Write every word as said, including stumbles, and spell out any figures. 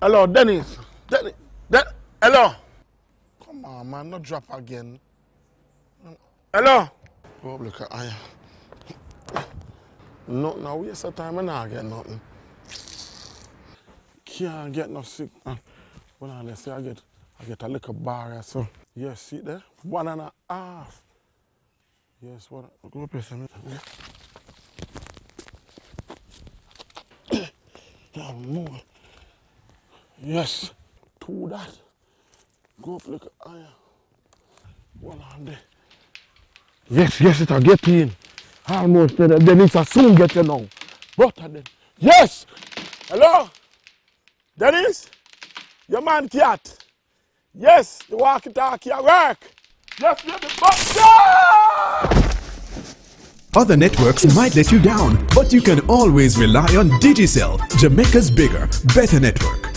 Hello, Dennis. Dennis. Den Hello. Come on, man. Not drop again. Hello. Oh, look at I. No, now waste of time and I get nothing. Can't get no sick. Uh, well, let's say I get, I get a little bar or so. Yes, see there? One and a half. Yes, what? Go up here, some. Yeah, more. Yes, two that. Go up, look at iron. One on there. Yes, yes, it'll get in. Almost there. Then it'll soon get you now. Butter then. Yes! Hello? Dennis? Your man cat. Yes, the walkie-talkie at work. Yes, baby, butter! Other networks might let you down, but you can always rely on Digicel, Jamaica's bigger, better network.